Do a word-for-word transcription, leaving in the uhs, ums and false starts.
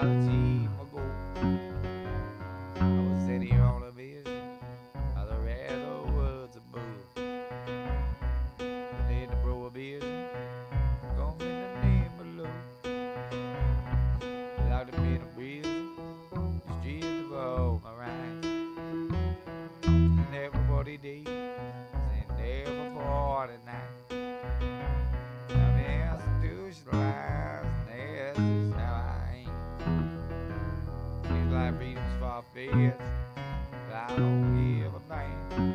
about a team ago. I was sitting here on a vision of the red woods above. And then the prohibition come in the name below. Without the bit of breathing, the streets of all my rights. And everybody days and every forty night. I'm institutionalized, and that's just how I am. Seems like freedom's far-fetched, but I don't give a damn.